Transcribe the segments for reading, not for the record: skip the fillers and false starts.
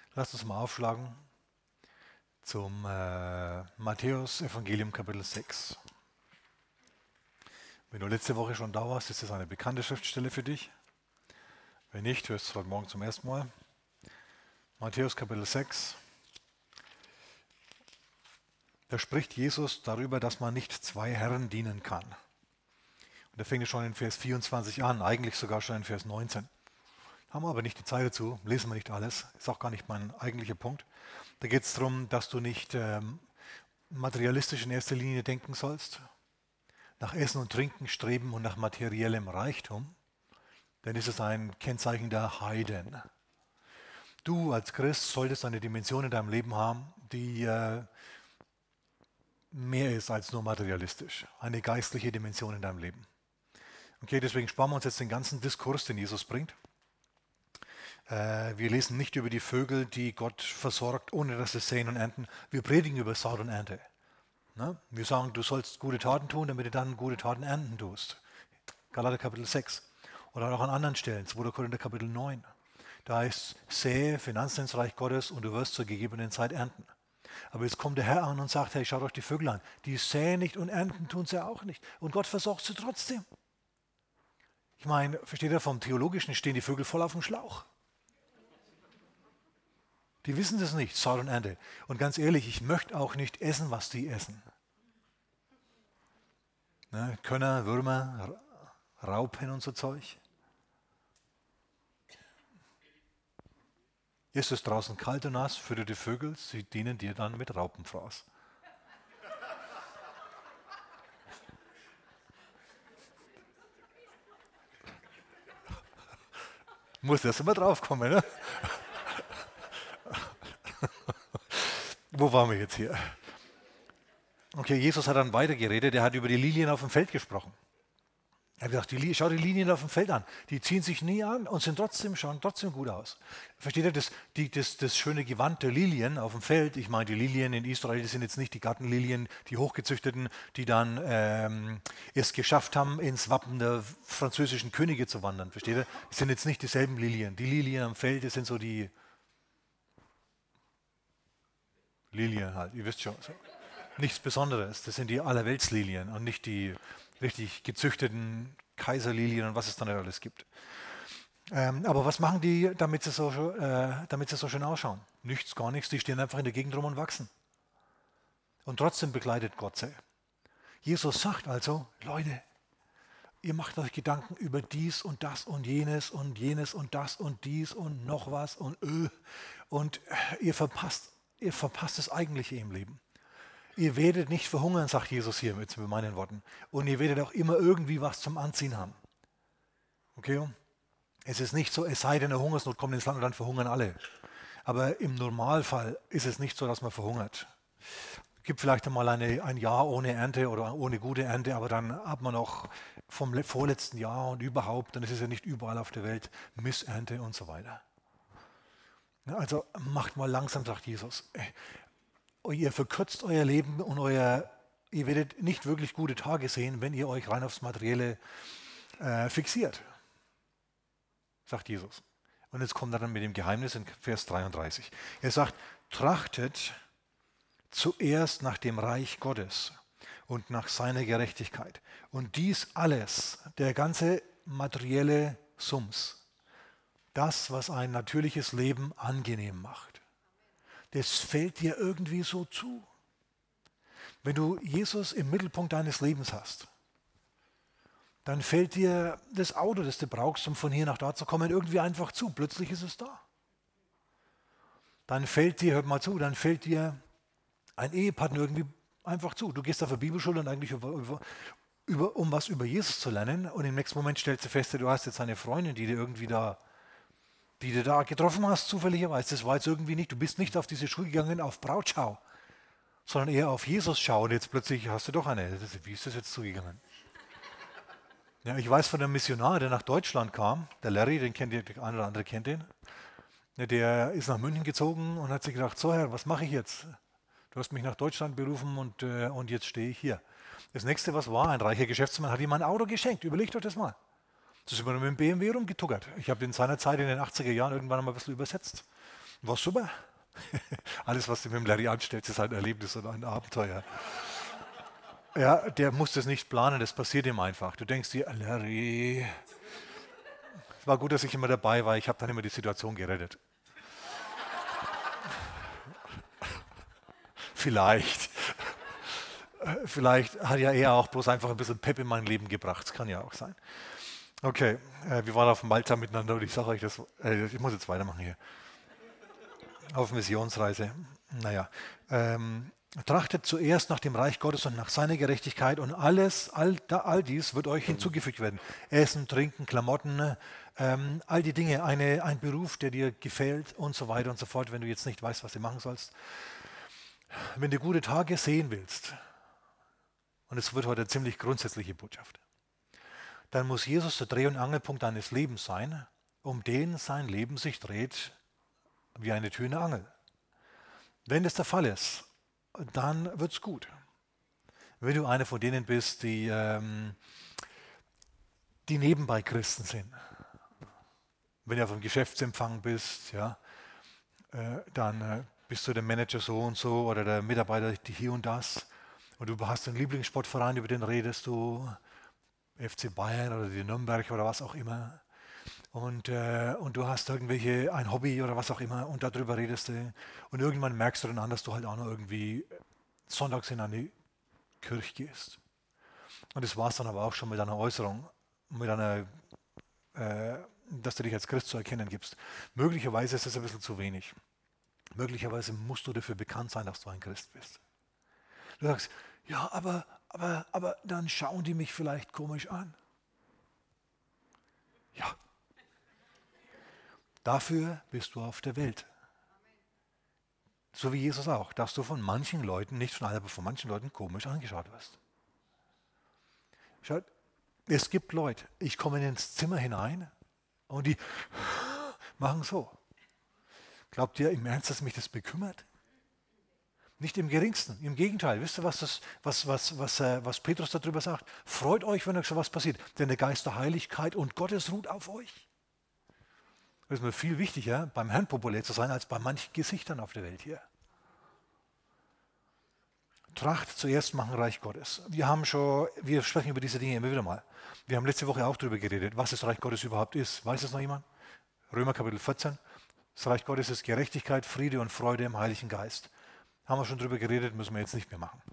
Lass uns mal aufschlagen zum Matthäus Evangelium Kapitel 6. Wenn du letzte Woche schon da warst, ist das eine bekannte Schriftstelle für dich. Wenn nicht, hörst du es heute Morgen zum ersten Mal. Matthäus Kapitel 6. Da spricht Jesus darüber, dass man nicht zwei Herren dienen kann. Und da fängt es schon in Vers 24 an, eigentlich sogar schon in Vers 19. Haben wir aber nicht die Zeit dazu, lesen wir nicht alles, ist auch gar nicht mein eigentlicher Punkt. Da geht es darum, dass du nicht materialistisch in erster Linie denken sollst, nach Essen und Trinken streben und nach materiellem Reichtum, denn das ist ein Kennzeichen der Heiden. Du als Christ solltest eine Dimension in deinem Leben haben, die mehr ist als nur materialistisch, eine geistliche Dimension in deinem Leben. Okay, deswegen sparen wir uns jetzt den ganzen Diskurs, den Jesus bringt. Wir lesen nicht über die Vögel, die Gott versorgt, ohne dass sie säen und ernten. Wir predigen über Saat und Ernte. Ne? Wir sagen, du sollst gute Taten tun, damit du dann gute Taten ernten tust. Galater Kapitel 6. Oder auch an anderen Stellen, 2. Korinther Kapitel 9. Da heißt, säe Finanzen ins Reich Gottes und du wirst zur gegebenen Zeit ernten. Aber jetzt kommt der Herr an und sagt, hey, schaut euch die Vögel an. Die säen nicht und ernten tun sie auch nicht. Und Gott versorgt sie trotzdem. Ich meine, versteht ihr, vom Theologischen stehen die Vögel voll auf dem Schlauch. Die wissen das nicht, Saat und Ernte. Und ganz ehrlich, ich möchte auch nicht essen, was die essen. Ne, Könner, Würmer, Raupen und so Zeug. Ist es draußen kalt und nass, fütter die Vögel, sie dienen dir dann mit Raupenfraß. Muss erst immer draufkommen, ne? Wo waren wir jetzt hier? Okay, Jesus hat dann weitergeredet, er hat über die Lilien auf dem Feld gesprochen. Er hat gesagt, schau die Lilien auf dem Feld an, die ziehen sich nie an und schauen trotzdem gut aus. Versteht ihr, das schöne Gewand der Lilien auf dem Feld, ich meine, die Lilien in Israel, das sind jetzt nicht die Gartenlilien, die hochgezüchteten, die dann es geschafft haben, ins Wappen der französischen Könige zu wandern. Versteht ihr? Das sind jetzt nicht dieselben Lilien. Die Lilien am Feld, das sind so die Lilien halt, ihr wisst schon. So. Nichts Besonderes, das sind die Allerweltslilien und nicht die richtig gezüchteten Kaiserlilien und was es dann alles gibt. Aber was machen die, damit sie so schön ausschauen? Nichts, gar nichts, die stehen einfach in der Gegend rum und wachsen. Und trotzdem begleitet Gott sie. Jesus sagt also, Leute, ihr macht euch Gedanken über dies und das und jenes und jenes und das und dies und noch was und ihr verpasst das Eigentliche im Leben. Ihr werdet nicht verhungern, sagt Jesus hier mit meinen Worten. Und ihr werdet auch immer irgendwie was zum Anziehen haben. Okay? Es ist nicht so, es sei denn, eine Hungersnot kommt ins Land und dann verhungern alle. Aber im Normalfall ist es nicht so, dass man verhungert. Es gibt vielleicht einmal ein Jahr ohne Ernte oder ohne gute Ernte, aber dann hat man auch vom vorletzten Jahr und überhaupt, dann ist es ja nicht überall auf der Welt, Missernte und so weiter. Also macht mal langsam, sagt Jesus. Ihr verkürzt euer Leben und ihr werdet nicht wirklich gute Tage sehen, wenn ihr euch rein aufs Materielle fixiert, sagt Jesus. Und jetzt kommt er dann mit dem Geheimnis in Vers 33. Er sagt, trachtet zuerst nach dem Reich Gottes und nach seiner Gerechtigkeit. Und dies alles, der ganze materielle Sums, das, was ein natürliches Leben angenehm macht, das fällt dir irgendwie so zu. Wenn du Jesus im Mittelpunkt deines Lebens hast, dann fällt dir das Auto, das du brauchst, um von hier nach da zu kommen, irgendwie einfach zu. Plötzlich ist es da. Dann fällt dir, hört mal zu, dann fällt dir ein Ehepartner irgendwie einfach zu. Du gehst auf eine Bibelschule und eigentlich um was über Jesus zu lernen und im nächsten Moment stellst du fest, du hast jetzt eine Freundin, die du da getroffen hast, zufälligerweise. Das war jetzt irgendwie nicht, du bist nicht auf diese Schule gegangen, auf Brautschau, sondern eher auf Jesus schau und jetzt plötzlich hast du doch eine. Wie ist das jetzt zugegangen? Ja, ich weiß von einem Missionar, der nach Deutschland kam, der Larry, den kennt ihr, der eine oder andere kennt den. Ja, der ist nach München gezogen und hat sich gedacht, so Herr, was mache ich jetzt? Du hast mich nach Deutschland berufen und jetzt stehe ich hier. Das nächste, was war, ein reicher Geschäftsmann hat ihm ein Auto geschenkt. Überlegt euch das mal. Das ist immer nur mit dem BMW rumgetuckert. Ich habe in seiner Zeit in den 80er Jahren irgendwann mal ein bisschen übersetzt. War super. Alles, was du mit dem Larry anstellst, ist ein Erlebnis und ein Abenteuer. Ja, der muss das nicht planen, das passiert ihm einfach. Du denkst dir, Larry, es war gut, dass ich immer dabei war, ich habe dann immer die Situation gerettet. Vielleicht. Vielleicht hat ja er auch bloß einfach ein bisschen Pep in mein Leben gebracht. Das kann ja auch sein. Okay, wir waren auf Malta miteinander und ich sage euch das, ich muss jetzt weitermachen hier. Auf Missionsreise. Naja, trachtet zuerst nach dem Reich Gottes und nach seiner Gerechtigkeit und all dies wird euch hinzugefügt werden. Essen, Trinken, Klamotten, all die Dinge, ein Beruf, der dir gefällt und so weiter und so fort, wenn du jetzt nicht weißt, was du machen sollst. Wenn du gute Tage sehen willst, und es wird heute eine ziemlich grundsätzliche Botschaft, dann muss Jesus der Dreh- und Angelpunkt deines Lebens sein, um den sein Leben sich dreht wie eine Tür in der Angel. Wenn das der Fall ist, dann wird es gut. Wenn du einer von denen bist, die nebenbei Christen sind, wenn du auf einem Geschäftsempfang bist, ja, dann bist du der Manager so und so oder der Mitarbeiter die hier und das und du hast einen Lieblingssportverein, über den redest du, FC Bayern oder die Nürnberg oder was auch immer. Und du hast ein Hobby oder was auch immer und darüber redest du. Und irgendwann merkst du dann an, dass du halt auch noch irgendwie sonntags in eine Kirche gehst. Und das war es dann aber auch schon mit einer Äußerung, dass du dich als Christ zu erkennen gibst. Möglicherweise ist das ein bisschen zu wenig. Möglicherweise musst du dafür bekannt sein, dass du ein Christ bist. Du sagst, ja, aber dann schauen die mich vielleicht komisch an. Ja. Dafür bist du auf der Welt. So wie Jesus auch, dass du von manchen Leuten, nicht von allen, aber von manchen Leuten komisch angeschaut wirst. Schaut, es gibt Leute, ich komme ins Zimmer hinein und die machen so. Glaubt ihr im Ernst, dass mich das bekümmert? Nicht im geringsten, im Gegenteil. Wisst ihr, was Petrus darüber sagt? Freut euch, wenn euch sowas passiert, denn der Geist der Heiligkeit und Gottes ruht auf euch. Das ist mir viel wichtiger, beim Herrn populär zu sein, als bei manchen Gesichtern auf der Welt hier. Tracht zuerst nach dem Reich Gottes. Wir sprechen über diese Dinge immer wieder mal. Wir haben letzte Woche auch darüber geredet, was das Reich Gottes überhaupt ist. Weiß es noch jemand? Römer Kapitel 14. Das Reich Gottes ist Gerechtigkeit, Friede und Freude im Heiligen Geist. Haben wir schon darüber geredet, müssen wir jetzt nicht mehr machen.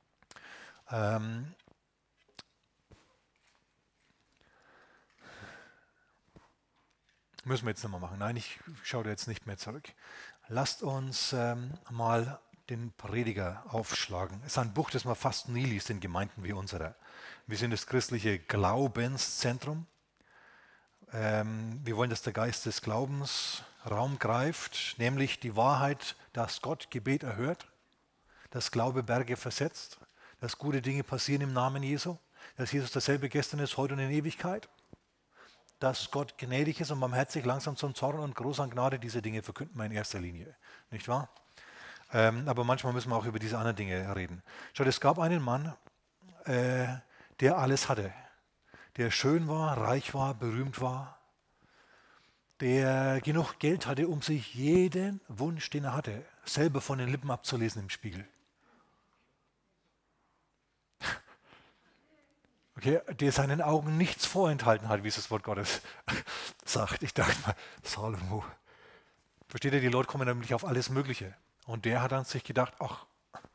Müssen wir jetzt nicht mehr machen. Nein, ich schaue da jetzt nicht mehr zurück. Lasst uns mal den Prediger aufschlagen. Es ist ein Buch, das man fast nie liest in Gemeinden wie unserer. Wir sind das christliche Glaubenszentrum. Wir wollen, dass der Geist des Glaubens Raum greift, nämlich die Wahrheit, dass Gott Gebet erhört, dass Glaube Berge versetzt, dass gute Dinge passieren im Namen Jesu, dass Jesus dasselbe gestern ist, heute und in Ewigkeit, dass Gott gnädig ist und barmherzig, langsam zum Zorn und groß an Gnade. Diese Dinge verkünden wir in erster Linie, nicht wahr? Aber manchmal müssen wir auch über diese anderen Dinge reden. Schaut, es gab einen Mann, der alles hatte, der schön war, reich war, berühmt war, der genug Geld hatte, um sich jeden Wunsch, den er hatte, selber von den Lippen abzulesen im Spiegel. Okay, der seinen Augen nichts vorenthalten hat, wie es das Wort Gottes sagt. Ich dachte mal, Salomo. Versteht ihr, die Leute kommen nämlich auf alles Mögliche. Und der hat dann sich gedacht, ach,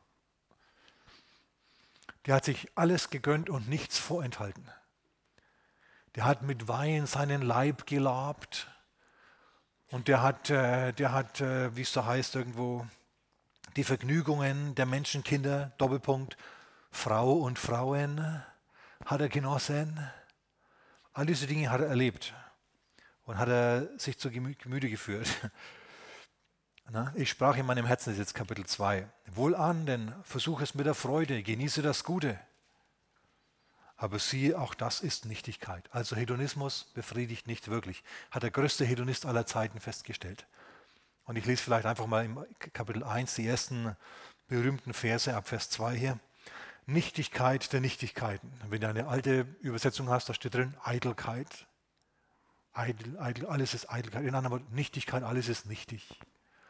der hat sich alles gegönnt und nichts vorenthalten. Der hat mit Wein seinen Leib gelabt. Und der hat, wie es da heißt, irgendwo die Vergnügungen der Menschenkinder, Doppelpunkt, Frau und Frauen, hat er genossen. All diese Dinge hat er erlebt und hat er sich zu Gemüte geführt. Na, ich sprach in meinem Herzen, das ist jetzt Kapitel 2. Wohlan, denn versuch es mit der Freude, genieße das Gute. Aber siehe, auch das ist Nichtigkeit. Also Hedonismus befriedigt nicht wirklich. Hat der größte Hedonist aller Zeiten festgestellt. Und ich lese vielleicht einfach mal im Kapitel 1 die ersten berühmten Verse ab Vers 2 hier. Nichtigkeit der Nichtigkeiten. Wenn du eine alte Übersetzung hast, da steht drin Eitelkeit. Alles ist Eitelkeit. In anderen Worten, Nichtigkeit, alles ist nichtig.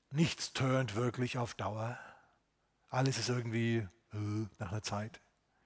Nichts turnt wirklich auf Dauer. Alles ist irgendwie nach einer Zeit.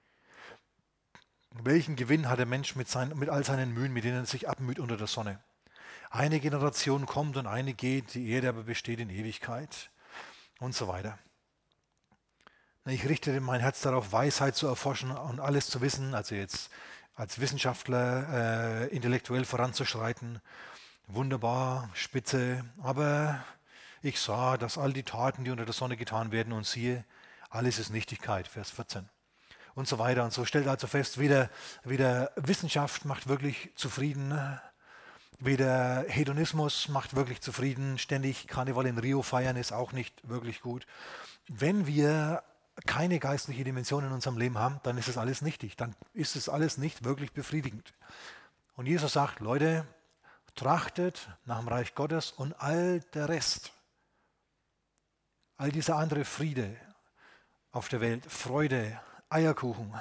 Welchen Gewinn hat der Mensch mit all seinen Mühen, mit denen er sich abmüht unter der Sonne? Eine Generation kommt und eine geht, die Erde aber besteht in Ewigkeit und so weiter. Ich richte mein Herz darauf, Weisheit zu erforschen und alles zu wissen, also jetzt als Wissenschaftler intellektuell voranzuschreiten. Wunderbar, spitze, aber ich sah, dass all die Taten, die unter der Sonne getan werden, und siehe, alles ist Nichtigkeit, Vers 14. Und so weiter. Und so stellt also fest, weder Wissenschaft macht wirklich zufrieden, weder Hedonismus macht wirklich zufrieden, ständig Karneval in Rio feiern ist auch nicht wirklich gut. Wenn wir keine geistliche Dimension in unserem Leben haben, dann ist es alles nichtig, dann ist es alles nicht wirklich befriedigend. Und Jesus sagt, Leute, trachtet nach dem Reich Gottes und all der Rest, all dieser andere Friede auf der Welt, Freude, Eierkuchen,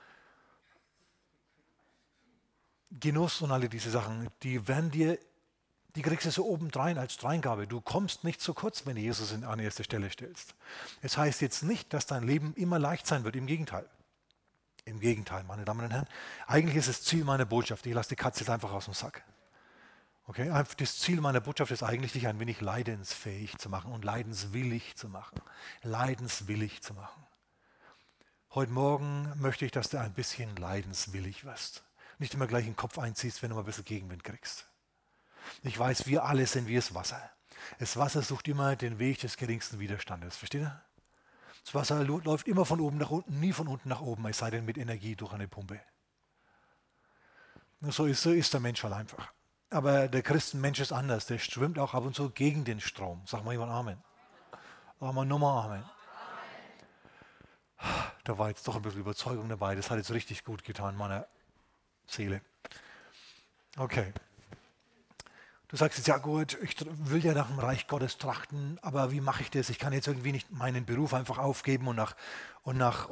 Genuss und alle diese Sachen, die kriegst du so obendrein als Dreingabe. Du kommst nicht zu kurz, wenn du Jesus an erste Stelle stellst. Es heißt jetzt nicht, dass dein Leben immer leicht sein wird, im Gegenteil. Im Gegenteil, meine Damen und Herren. Eigentlich ist das Ziel meiner Botschaft, ich lasse die Katze jetzt einfach aus dem Sack. Okay? Das Ziel meiner Botschaft ist eigentlich, dich ein wenig leidensfähig zu machen und leidenswillig zu machen. Leidenswillig zu machen. Heute Morgen möchte ich, dass du ein bisschen leidenswillig wirst. Nicht immer gleich den Kopf einziehst, wenn du mal ein bisschen Gegenwind kriegst. Ich weiß, wir alle sind wie das Wasser. Das Wasser sucht immer den Weg des geringsten Widerstandes. Versteht ihr? Das Wasser läuft immer von oben nach unten, nie von unten nach oben, es sei denn mit Energie durch eine Pumpe. So ist der Mensch halt einfach. Aber der Christenmensch ist anders. Der schwimmt auch ab und zu gegen den Strom. Sag mal jemand Amen. Sag mal nochmal Amen. Da war jetzt doch ein bisschen Überzeugung dabei. Das hat jetzt richtig gut getan, meiner Seele. Okay. Du sagst jetzt, ja gut, ich will ja nach dem Reich Gottes trachten, aber wie mache ich das? Ich kann jetzt irgendwie nicht meinen Beruf einfach aufgeben und nach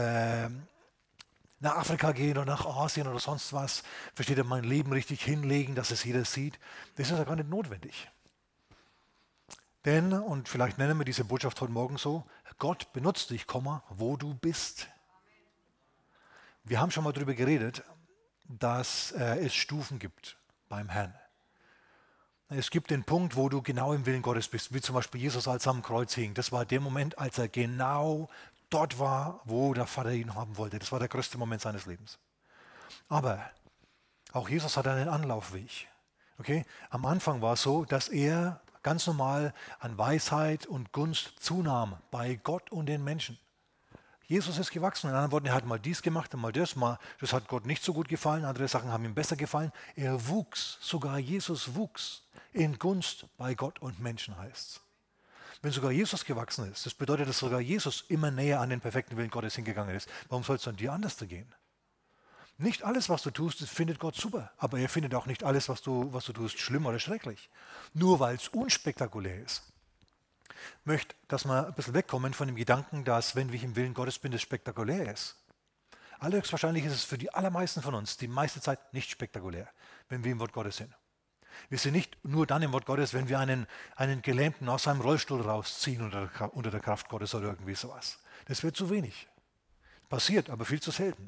Afrika gehen oder nach Asien oder sonst was. Versteht ihr, mein Leben richtig hinlegen, dass es jeder sieht. Das ist ja gar nicht notwendig. Denn, und vielleicht nennen wir diese Botschaft heute Morgen so, Gott benutzt dich, wo du bist. Wir haben schon mal darüber geredet, dass es Stufen gibt beim Herrn. Es gibt den Punkt, wo du genau im Willen Gottes bist, wie zum Beispiel Jesus, als er am Kreuz hing. Das war der Moment, als er genau dort war, wo der Vater ihn haben wollte. Das war der größte Moment seines Lebens. Aber auch Jesus hat einen Anlaufweg. Okay? Am Anfang war es so, dass er ganz normal an Weisheit und Gunst zunahm bei Gott und den Menschen. Jesus ist gewachsen. In anderen Worten, er hat mal dies gemacht und mal das. Das hat Gott nicht so gut gefallen, andere Sachen haben ihm besser gefallen. Er wuchs, sogar Jesus wuchs in Gunst bei Gott und Menschen, heißt es. Wenn sogar Jesus gewachsen ist, das bedeutet, dass sogar Jesus immer näher an den perfekten Willen Gottes hingegangen ist. Warum soll es dann dir anders gehen? Nicht alles, was du tust, das findet Gott super. Aber er findet auch nicht alles, was du tust, schlimm oder schrecklich. Nur weil es unspektakulär ist. Ich möchte, dass wir ein bisschen wegkommen von dem Gedanken, dass, wenn ich im Willen Gottes bin, das spektakulär ist. Allerhöchstwahrscheinlich ist es für die allermeisten von uns die meiste Zeit nicht spektakulär, wenn wir im Wort Gottes sind. Wir sind nicht nur dann im Wort Gottes, wenn wir einen Gelähmten aus seinem Rollstuhl rausziehen unter der Kraft Gottes oder irgendwie sowas. Das wird zu wenig. Passiert, aber viel zu selten.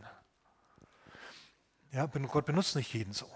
Ja, Gott benutzt nicht jeden so.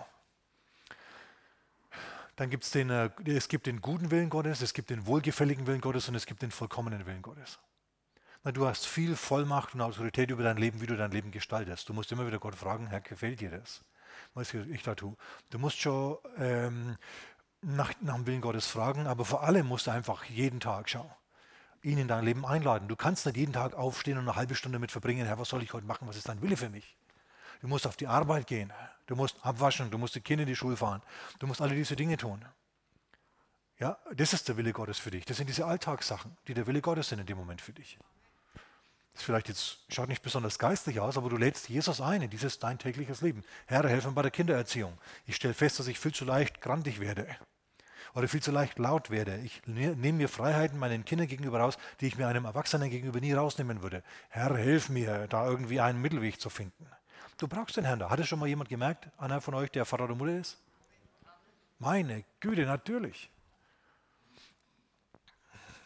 Dann gibt es gibt den guten Willen Gottes, es gibt den wohlgefälligen Willen Gottes und es gibt den vollkommenen Willen Gottes. Du hast viel Vollmacht und Autorität über dein Leben, wie du dein Leben gestaltest. Du musst immer wieder Gott fragen, Herr, gefällt dir das? Was ich da tue. Du musst schon nach dem Willen Gottes fragen, aber vor allem musst du einfach jeden Tag schauen, ihn in dein Leben einladen. Du kannst nicht jeden Tag aufstehen und eine halbe Stunde mit verbringen, Herr, was soll ich heute machen, was ist dein Wille für mich? Du musst auf die Arbeit gehen, du musst abwaschen, du musst die Kinder in die Schule fahren, du musst alle diese Dinge tun. Ja, das ist der Wille Gottes für dich. Das sind diese Alltagssachen, die der Wille Gottes sind in dem Moment für dich. Das vielleicht jetzt schaut nicht besonders geistlich aus, aber du lädst Jesus ein in dieses dein tägliches Leben. Herr, helf mir bei der Kindererziehung. Ich stelle fest, dass ich viel zu leicht grantig werde oder viel zu leicht laut werde. Ich nehme mir Freiheiten meinen Kindern gegenüber raus, die ich mir einem Erwachsenen gegenüber nie rausnehmen würde. Herr, hilf mir, da irgendwie einen Mittelweg zu finden. Du brauchst den Herrn da. Hat es schon mal jemand gemerkt, einer von euch, der Vater oder Mutter ist? Meine Güte, natürlich.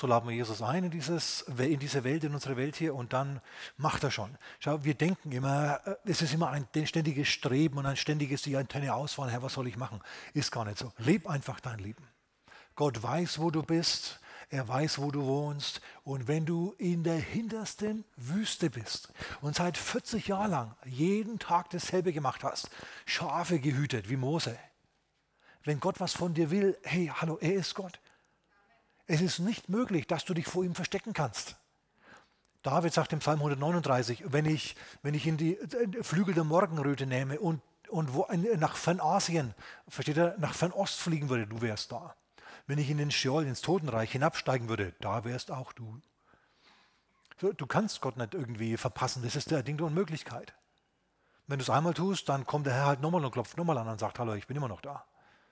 so laden wir Jesus ein in diese Welt, in unsere Welt hier und dann macht er schon. Schau, wir denken immer, es ist immer ein ständiges Streben und ein ständiges die Antenne ausfahren, Herr, was soll ich machen? Ist gar nicht so. Leb einfach dein Leben. Gott weiß, wo du bist, er weiß, wo du wohnst und wenn du in der hintersten Wüste bist und seit 40 Jahren lang jeden Tag dasselbe gemacht hast, Schafe gehütet wie Mose, wenn Gott was von dir will, hey, hallo, er ist Gott. Es ist nicht möglich, dass du dich vor ihm verstecken kannst. David sagt im Psalm 139, wenn ich in die Flügel der Morgenröte nehme und nach Fernasien, versteht ihr, nach Fernost fliegen würde, du wärst da. Wenn ich in den Scheol, ins Totenreich hinabsteigen würde, da wärst auch du. So, du kannst Gott nicht irgendwie verpassen, das ist der Ding der Unmöglichkeit. Wenn du es einmal tust, dann kommt der Herr halt nochmal und klopft nochmal an und sagt, hallo, ich bin immer noch da.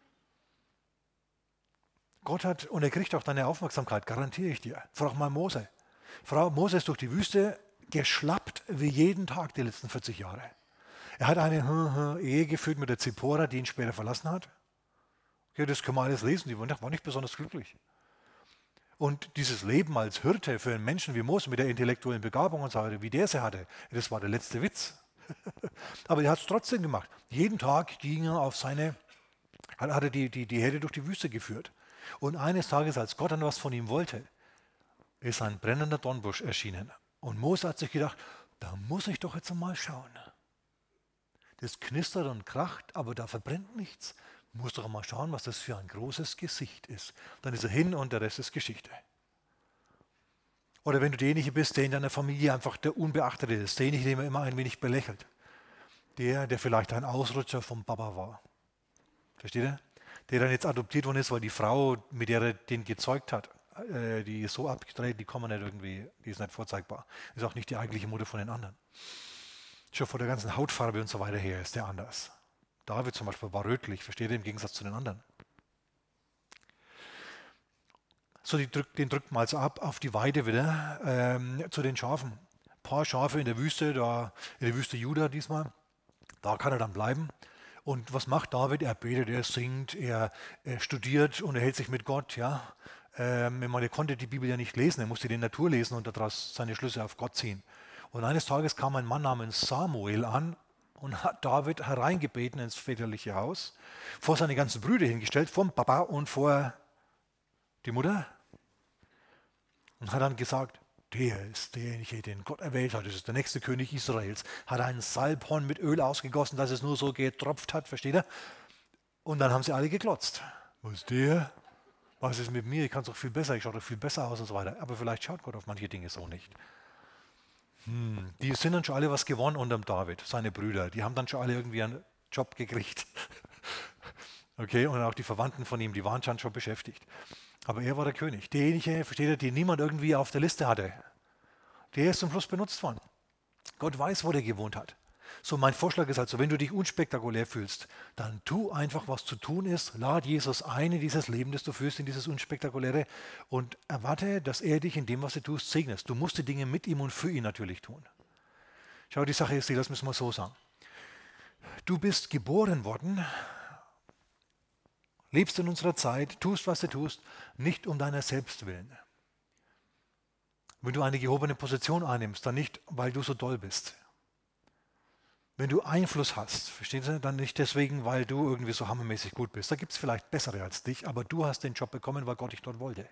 Gott hat, und er kriegt auch deine Aufmerksamkeit, garantiere ich dir. Frag mal Mose. Mose ist durch die Wüste geschlappt wie jeden Tag die letzten 40 Jahre. Er hat eine Ehe geführt mit der Zippora, die ihn später verlassen hat. Okay, das können wir alles lesen, die war nicht besonders glücklich. Und dieses Leben als Hirte für einen Menschen wie Mose mit der intellektuellen Begabung und so weiter, wie der sie hatte, das war der letzte Witz. Aber er hat es trotzdem gemacht. Jeden Tag ging er hat er die Herde durch die Wüste geführt. Und eines Tages, als Gott dann was von ihm wollte, ist ein brennender Dornbusch erschienen. Und Mose hat sich gedacht, da muss ich doch jetzt mal schauen. Das knistert und kracht, aber da verbrennt nichts. Muss doch mal schauen, was das für ein großes Gesicht ist. Dann ist er hin und der Rest ist Geschichte. Oder wenn du derjenige bist, der in deiner Familie einfach der Unbeachtete ist, derjenige, den man immer ein wenig belächelt. Der vielleicht ein Ausrutscher vom Papa war. Versteht ihr? Der dann jetzt adoptiert worden ist, weil die Frau, mit der er den gezeugt hat, die ist so abgedreht, die kann man nicht irgendwie, die ist nicht vorzeigbar. Ist auch nicht die eigentliche Mutter von den anderen. Schon von der ganzen Hautfarbe und so weiter her ist der anders. David zum Beispiel war rötlich, versteht ihr, im Gegensatz zu den anderen. So, den drückt man also ab auf die Weide wieder, zu den Schafen. Ein paar Schafe in der Wüste, in der Wüste Juda diesmal, da kann er dann bleiben. Und was macht David? Er betet, er singt, er studiert und er hält sich mit Gott. Ja? Er konnte die Bibel ja nicht lesen, er musste die Natur lesen und daraus seine Schlüsse auf Gott ziehen. Und eines Tages kam ein Mann namens Samuel an und hat David hereingebeten ins väterliche Haus, vor seine ganzen Brüder hingestellt, vom Papa und vor die Mutter. Und hat dann gesagt, der ist derjenige, den Gott erwählt hat, das ist der nächste König Israels, hat einen Salbhorn mit Öl ausgegossen, dass es nur so getropft hat, versteht ihr? Und dann haben sie alle geglotzt. Was ist der? Was ist mit mir? Ich kann es doch viel besser, ich schaue doch viel besser aus und so weiter. Aber vielleicht schaut Gott auf manche Dinge so nicht. Die sind dann schon alle was gewonnen unterm David, seine Brüder. Die haben dann schon alle irgendwie einen Job gekriegt. Okay, und auch die Verwandten von ihm, die waren schon beschäftigt. Aber er war der König. Derjenige, versteht ihr, den niemand irgendwie auf der Liste hatte. Der ist zum Schluss benutzt worden. Gott weiß, wo der gewohnt hat. So, mein Vorschlag ist also, wenn du dich unspektakulär fühlst, dann tu einfach, was zu tun ist. Lad Jesus ein in dieses Leben, das du führst, in dieses Unspektakuläre und erwarte, dass er dich in dem, was du tust, segnet. Du musst die Dinge mit ihm und für ihn natürlich tun. Schau, die Sache ist die, das müssen wir so sagen. Du bist geboren worden, lebst in unserer Zeit, tust, was du tust, nicht um deiner selbst willen. Wenn du eine gehobene Position einnimmst, dann nicht, weil du so doll bist. Wenn du Einfluss hast, verstehst du, dann nicht deswegen, weil du irgendwie so hammermäßig gut bist. Da gibt es vielleicht bessere als dich, aber du hast den Job bekommen, weil Gott dich dort wollte.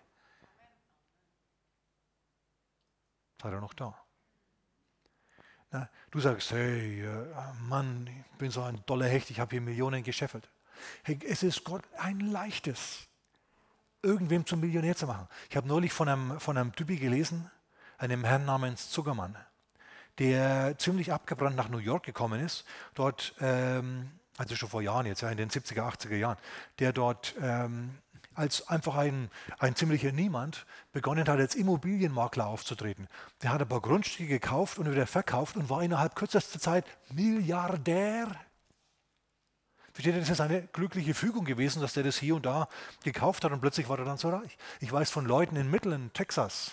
Seid ihr noch da? Na, du sagst, hey, Mann, ich bin so ein doller Hecht, ich habe hier Millionen gescheffelt. Hey, es ist Gott ein leichtes, irgendwem zum Millionär zu machen. Ich habe neulich von einem Typi gelesen, einem Herrn namens Zuckermann, der ziemlich abgebrannt nach New York gekommen ist, dort, also schon vor Jahren jetzt, ja, in den 70er, 80er Jahren, der dort als einfach ein ziemlicher Niemand begonnen hat, als Immobilienmakler aufzutreten. Der hat ein paar Grundstücke gekauft und wieder verkauft und war innerhalb kürzester Zeit Milliardär. Versteht ihr, das ist eine glückliche Fügung gewesen, dass der das hier und da gekauft hat und plötzlich war er dann so reich. Ich weiß von Leuten in Midland, Texas,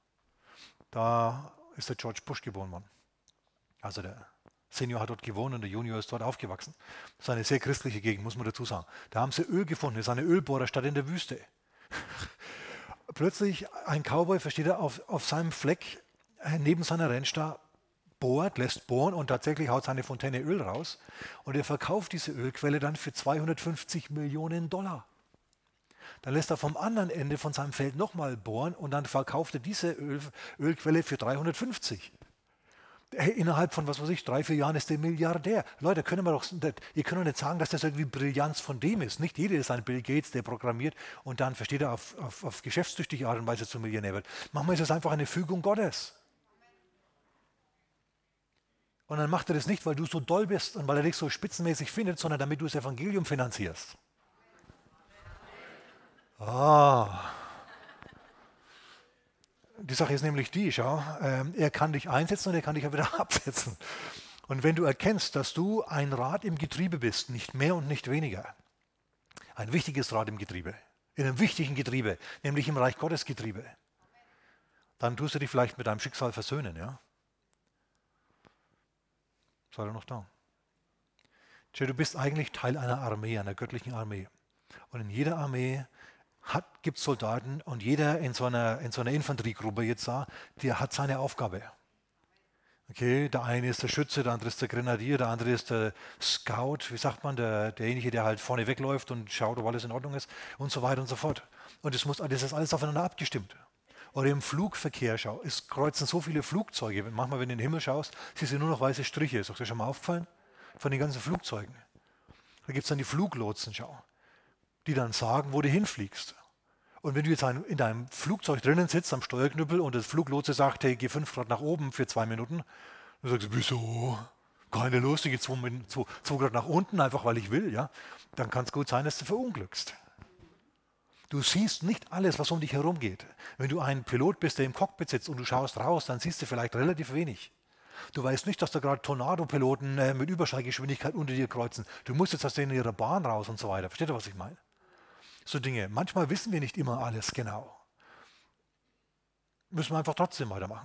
da ist der George Bush geboren worden. Also der Senior hat dort gewohnt und der Junior ist dort aufgewachsen. Das ist eine sehr christliche Gegend, muss man dazu sagen. Da haben sie Öl gefunden, das ist eine Ölbohrerstadt in der Wüste. plötzlich ein Cowboy, versteht er, auf seinem Fleck neben seiner Ranch da lässt bohren und tatsächlich haut seine Fontäne Öl raus. Und er verkauft diese Ölquelle dann für 250 Millionen Dollar. Dann lässt er vom anderen Ende von seinem Feld nochmal bohren und dann verkauft er diese Ölquelle für 350. Innerhalb von, was weiß ich, 3, 4 Jahren ist der Milliardär. Leute, ihr könnt doch nicht sagen, dass das irgendwie Brillanz von dem ist. Nicht jeder ist ein Bill Gates, der programmiert und dann, versteht er, auf geschäftstüchtige Art und Weise zum Millionär wird. Manchmal ist es einfach eine Fügung Gottes. Und dann macht er das nicht, weil du so doll bist und weil er dich so spitzenmäßig findet, sondern damit du das Evangelium finanzierst. Die Sache ist nämlich die, schau, er kann dich einsetzen und er kann dich auch wieder absetzen. Und wenn du erkennst, dass du ein Rad im Getriebe bist, nicht mehr und nicht weniger, ein wichtiges Rad im Getriebe, in einem wichtigen Getriebe, nämlich im Reich Gottes Getriebe, dann tust du dich vielleicht mit deinem Schicksal versöhnen, ja? Sei doch noch da. Du bist eigentlich Teil einer Armee, einer göttlichen Armee. Und in jeder Armee gibt es Soldaten und jeder in so einer Infanteriegruppe jetzt da, der hat seine Aufgabe. Okay, der eine ist der Schütze, der andere ist der Grenadier, der andere ist der Scout, wie sagt man, derjenige, der halt vorne wegläuft und schaut, ob alles in Ordnung ist und so weiter und so fort. Und das ist alles aufeinander abgestimmt. Oder im Flugverkehr, schau, es kreuzen so viele Flugzeuge. Manchmal, wenn du in den Himmel schaust, siehst du nur noch weiße Striche. Ist euch das schon mal aufgefallen? Von den ganzen Flugzeugen. Da gibt es dann die Fluglotsen, schau, die dann sagen, wo du hinfliegst. Und wenn du jetzt in deinem Flugzeug drinnen sitzt am Steuerknüppel und das Fluglotse sagt, hey, geh 5 Grad nach oben für 2 Minuten, dann sagst du, wieso? Keine Lust, ich gehe 2 Grad nach unten, einfach weil ich will, ja? Dann kann es gut sein, dass du verunglückst. Du siehst nicht alles, was um dich herum geht. Wenn du ein Pilot bist, der im Cockpit sitzt und du schaust raus, dann siehst du vielleicht relativ wenig. Du weißt nicht, dass da gerade Tornado-Piloten mit Überschallgeschwindigkeit unter dir kreuzen. Du musst jetzt aus denen ihrer Bahn raus und so weiter. Versteht ihr, was ich meine? So Dinge. Manchmal wissen wir nicht immer alles genau. Müssen wir einfach trotzdem weitermachen.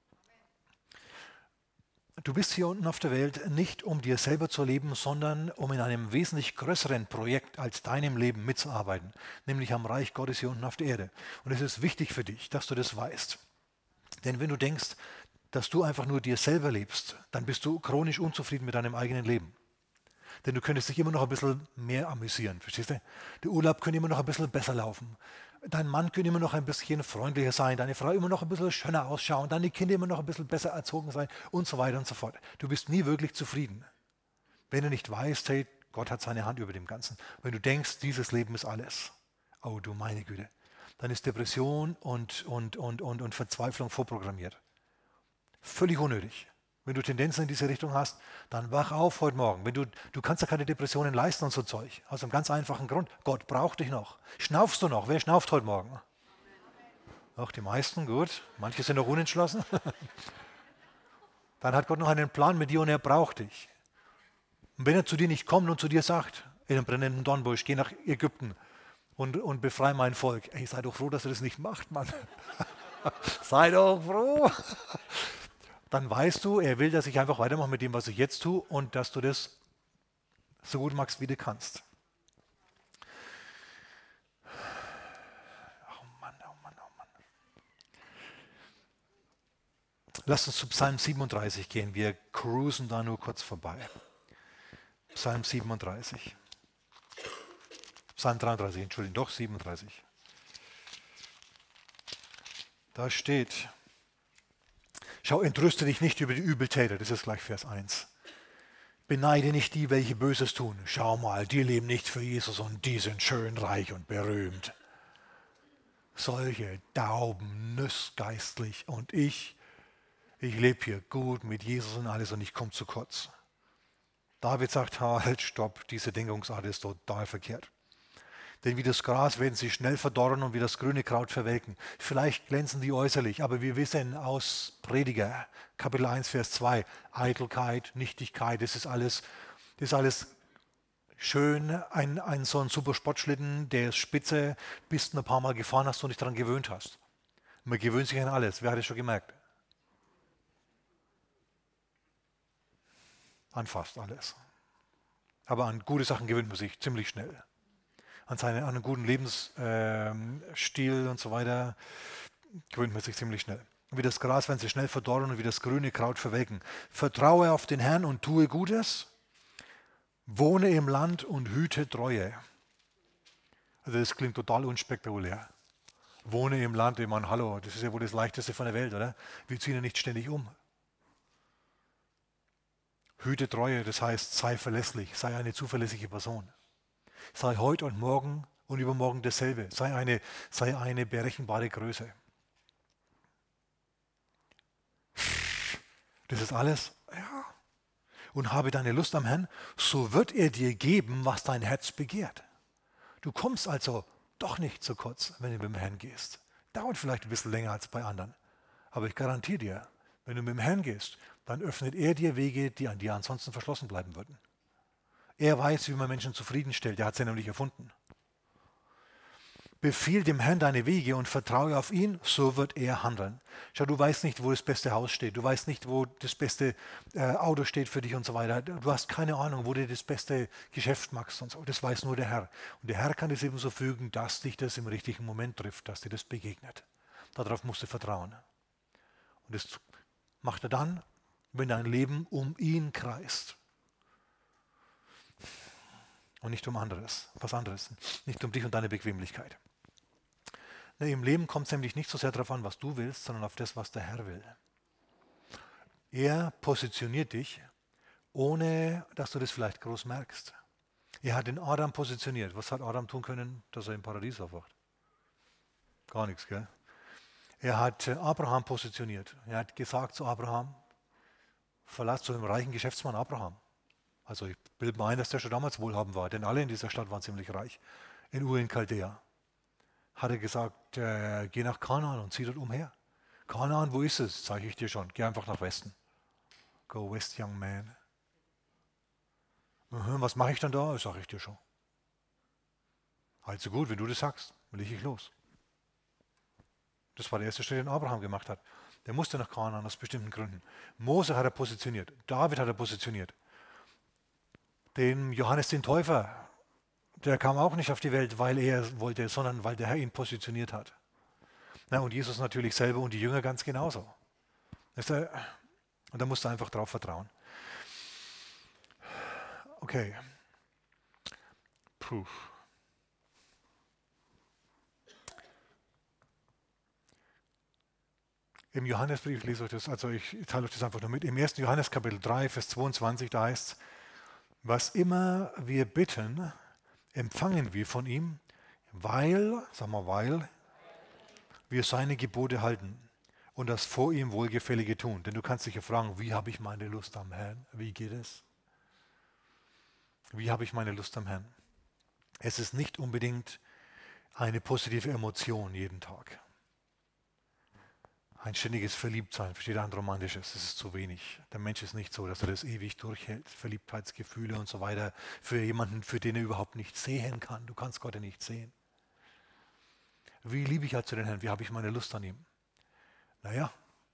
Du bist hier unten auf der Welt nicht, um dir selber zu leben, sondern um in einem wesentlich größeren Projekt als deinem Leben mitzuarbeiten, nämlich am Reich Gottes hier unten auf der Erde. Und es ist wichtig für dich, dass du das weißt. Denn wenn du denkst, dass du einfach nur dir selber lebst, dann bist du chronisch unzufrieden mit deinem eigenen Leben. Denn du könntest dich immer noch ein bisschen mehr amüsieren, verstehst du? Der Urlaub könnte immer noch ein bisschen besser laufen. Dein Mann könnte immer noch ein bisschen freundlicher sein, deine Frau immer noch ein bisschen schöner ausschauen, deine Kinder immer noch ein bisschen besser erzogen sein und so weiter und so fort. Du bist nie wirklich zufrieden. Wenn du nicht weißt, hey, Gott hat seine Hand über dem Ganzen. Wenn du denkst, dieses Leben ist alles. Oh du meine Güte. Dann ist Depression und Verzweiflung vorprogrammiert. Völlig unnötig. Wenn du Tendenzen in diese Richtung hast, dann wach auf heute Morgen. Du kannst ja keine Depressionen leisten und so Zeug. Aus einem ganz einfachen Grund. Gott braucht dich noch. Schnaufst du noch? Wer schnauft heute Morgen? Auch die meisten, gut. Manche sind noch unentschlossen. Dann hat Gott noch einen Plan mit dir und er braucht dich. Und wenn er zu dir nicht kommt und zu dir sagt, in einem brennenden Dornbusch, geh nach Ägypten und befreie mein Volk. Ey, sei doch froh, dass er das nicht macht, Mann. Sei doch froh. Dann weißt du, er will, dass ich einfach weitermache mit dem, was ich jetzt tue und dass du das so gut machst, wie du kannst. Oh Mann, oh Mann, oh Mann. Lass uns zu Psalm 37 gehen. Wir cruisen da nur kurz vorbei. Psalm 37. Psalm 33, Entschuldigung, doch 37. Da steht, schau, entrüste dich nicht über die Übeltäter, das ist gleich Vers 1. Beneide nicht die, welche Böses tun. Schau mal, die leben nicht für Jesus und die sind schön reich und berühmt. Solche Dauben, nüssgeistlich und ich lebe hier gut mit Jesus und alles und ich komme zu kurz. David sagt, halt, stopp, diese Denkungsart ist total verkehrt. Denn wie das Gras werden sie schnell verdorren und wie das grüne Kraut verwelken. Vielleicht glänzen die äußerlich, aber wir wissen aus Prediger, Kapitel 1, Vers 2, Eitelkeit, Nichtigkeit, das ist alles schön. So ein super Sportschlitten, der ist spitze, bis du ein paar Mal gefahren hast und dich daran gewöhnt hast. Man gewöhnt sich an alles, wer hat es schon gemerkt? An fast alles. Aber an gute Sachen gewöhnt man sich ziemlich schnell. an einen guten Lebensstil und so weiter, gewöhnt man sich ziemlich schnell. Wie das Gras werden sie schnell verdorren und wie das grüne Kraut verwelken. Vertraue auf den Herrn und tue Gutes, wohne im Land und hüte Treue. Also das klingt total unspektakulär. Wohne im Land, ich meine, hallo, das ist ja wohl das Leichteste von der Welt, oder? Wir ziehen ja nicht ständig um. Hüte Treue, das heißt, sei verlässlich, sei eine zuverlässige Person. Sei heute und morgen und übermorgen dasselbe. Sei eine berechenbare Größe. Das ist alles. Ja. Und habe deine Lust am Herrn, so wird er dir geben, was dein Herz begehrt. Du kommst also doch nicht zu kurz, wenn du mit dem Herrn gehst. Dauert vielleicht ein bisschen länger als bei anderen. Aber ich garantiere dir, wenn du mit dem Herrn gehst, dann öffnet er dir Wege, die an dir ansonsten verschlossen bleiben würden. Er weiß, wie man Menschen zufriedenstellt. Er hat sie nämlich erfunden. Befiehl dem Herrn deine Wege und vertraue auf ihn, so wird er handeln. Schau, du weißt nicht, wo das beste Haus steht. Du weißt nicht, wo das beste Auto steht für dich und so weiter. Du hast keine Ahnung, wo du das beste Geschäft machst und so. Das weiß nur der Herr. Und der Herr kann es eben so fügen, dass dich das im richtigen Moment trifft, dass dir das begegnet. Darauf musst du vertrauen. Und das macht er dann, wenn dein Leben um ihn kreist. Und nicht um anderes, was anderes. Nicht um dich und deine Bequemlichkeit. Im Leben kommt es nämlich nicht so sehr darauf an, was du willst, sondern auf das, was der Herr will. Er positioniert dich, ohne dass du das vielleicht groß merkst. Er hat den Adam positioniert. Was hat Adam tun können, dass er im Paradies aufwacht? Gar nichts, gell? Er hat Abraham positioniert. Er hat gesagt zu Abraham, verlass zu dem reichen Geschäftsmann Abraham. Also ich bilde mir ein, dass der schon damals wohlhabend war, denn alle in dieser Stadt waren ziemlich reich. In Ur in Chaldea hat er gesagt, geh nach Kanaan und zieh dort umher. Kanaan, wo ist es? Zeige ich dir schon. Geh einfach nach Westen. Go west, young man. Was mache ich dann da? Das sage ich dir schon. Also gut, wenn du das sagst, will ich los. Das war der erste Schritt, den Abraham gemacht hat. Der musste nach Kanaan aus bestimmten Gründen. Mose hat er positioniert. David hat er positioniert. Den Johannes den Täufer, der kam auch nicht auf die Welt, weil er wollte, sondern weil der Herr ihn positioniert hat. Und Jesus natürlich selber und die Jünger ganz genauso. Und da musst du einfach drauf vertrauen. Okay. Puh. Im Johannesbrief, ich lese euch das, also ich teile euch das einfach nur mit. Im 1. Johannes Kapitel 3, Vers 22, da heißt es, was immer wir bitten, empfangen wir von ihm, weil wir seine Gebote halten und das vor ihm Wohlgefällige tun. Denn du kannst dich ja fragen, wie habe ich meine Lust am Herrn? Wie geht es? Wie habe ich meine Lust am Herrn? Es ist nicht unbedingt eine positive Emotion jeden Tag. Ein ständiges Verliebtsein, versteht ein romantisches, das ist zu wenig. Der Mensch ist nicht so, dass er das ewig durchhält. Verliebtheitsgefühle und so weiter für jemanden, für den er überhaupt nicht sehen kann. Du kannst Gott ja nicht sehen. Wie liebe ich also den Herrn? Wie habe ich meine Lust an ihm? Naja,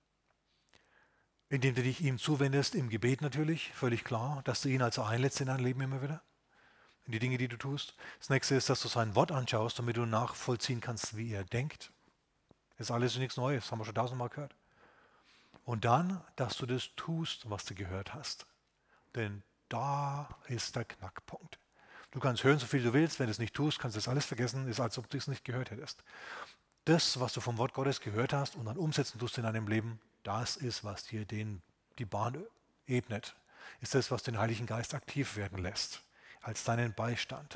indem du dich ihm zuwendest, im Gebet natürlich, völlig klar, dass du ihn also einlädst in dein Leben immer wieder, in die Dinge, die du tust. Das nächste ist, dass du sein Wort anschaust, damit du nachvollziehen kannst, wie er denkt. Das ist alles nichts Neues, das haben wir schon tausendmal gehört. Und dann, dass du das tust, was du gehört hast. Denn da ist der Knackpunkt. Du kannst hören, so viel du willst, wenn du es nicht tust, kannst du das alles vergessen, ist, als ob du es nicht gehört hättest. Das, was du vom Wort Gottes gehört hast und dann umsetzen tust in deinem Leben, das ist, was dir die Bahn ebnet. Ist das, was den Heiligen Geist aktiv werden lässt, als deinen Beistand.